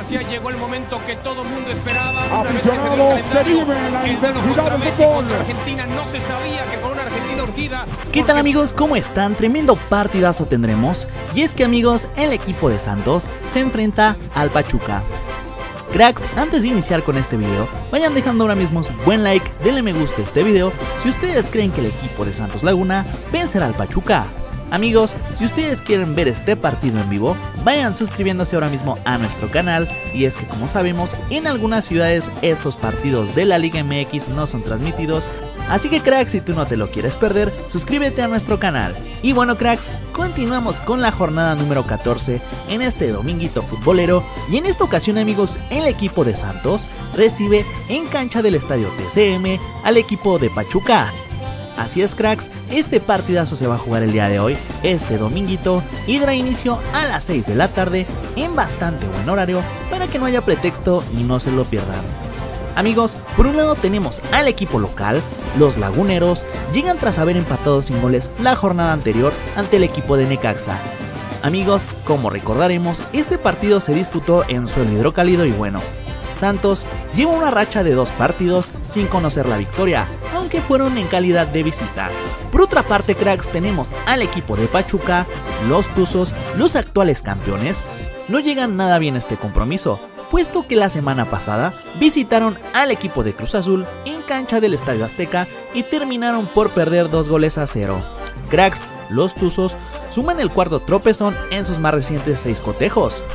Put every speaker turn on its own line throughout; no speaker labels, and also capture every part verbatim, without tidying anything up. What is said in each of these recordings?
Marcial, llegó el momento que todo el mundo esperaba. Una vez que se
Aficionados
dio el
que
calendario,
viven la
el duelo
intensidad
contra
del
Messi
fútbol.
contra Argentina, no se sabía que con una Argentina urgida.
¿Qué tal amigos? ¿Cómo están? Tremendo partidazo tendremos. Y es que amigos, el equipo de Santos se enfrenta al Pachuca. Cracks, antes de iniciar con este video, vayan dejando ahora mismo su buen like, denle me gusta a este video si ustedes creen que el equipo de Santos Laguna vencerá al Pachuca. Amigos, si ustedes quieren ver este partido en vivo, vayan suscribiéndose ahora mismo a nuestro canal. Y es que como sabemos, en algunas ciudades estos partidos de la Liga M X no son transmitidos. Así que cracks, si tú no te lo quieres perder, suscríbete a nuestro canal. Y bueno cracks, continuamos con la jornada número catorce en este dominguito futbolero. Y en esta ocasión amigos, el equipo de Santos recibe en cancha del estadio T C M al equipo de Pachuca. Así es cracks, este partidazo se va a jugar el día de hoy, este dominguito, y dará inicio a las seis de la tarde en bastante buen horario para que no haya pretexto y no se lo pierdan. Amigos, por un lado tenemos al equipo local, los laguneros, llegan tras haber empatado sin goles la jornada anterior ante el equipo de Necaxa. Amigos, como recordaremos, este partido se disputó en suelo hidrocálido y bueno, Santos lleva una racha de dos partidos sin conocer la victoria, aunque fueron en calidad de visita. Por otra parte cracks, tenemos al equipo de Pachuca, los Tuzos, los actuales campeones, no llegan nada bien a este compromiso, puesto que la semana pasada visitaron al equipo de Cruz Azul en cancha del Estadio Azteca y terminaron por perder dos goles a cero. Cracks, los Tuzos suman el cuarto tropezón en sus más recientes seis cotejos.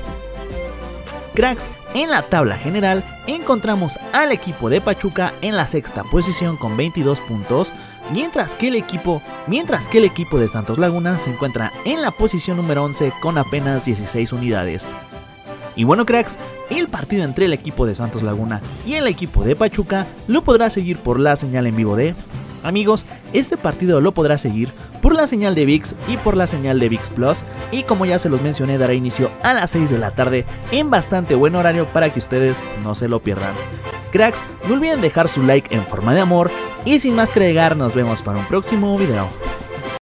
Cracks, en la tabla general encontramos al equipo de Pachuca en la sexta posición con veintidós puntos, mientras que el equipo, mientras que el equipo de Santos Laguna se encuentra en la posición número once con apenas dieciséis unidades. Y bueno cracks, el partido entre el equipo de Santos Laguna y el equipo de Pachuca lo podrá seguir por la señal en vivo de... Amigos, este partido lo podrá seguir por la señal de ViX y por la señal de ViX Plus, y como ya se los mencioné, dará inicio a las seis de la tarde en bastante buen horario para que ustedes no se lo pierdan. Cracks, no olviden dejar su like en forma de amor y sin más que agregar, nos vemos para un próximo video.